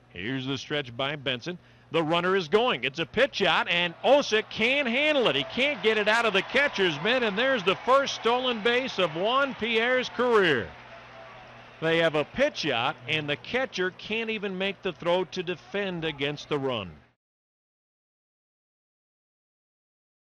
Here's the stretch by Benson. The runner is going. It's a pitch out, and Osa can't handle it. He can't get it out of the catcher's mitt, and there's the first stolen base of Juan Pierre's career. They have a pitch out, and the catcher can't even make the throw to defend against the run.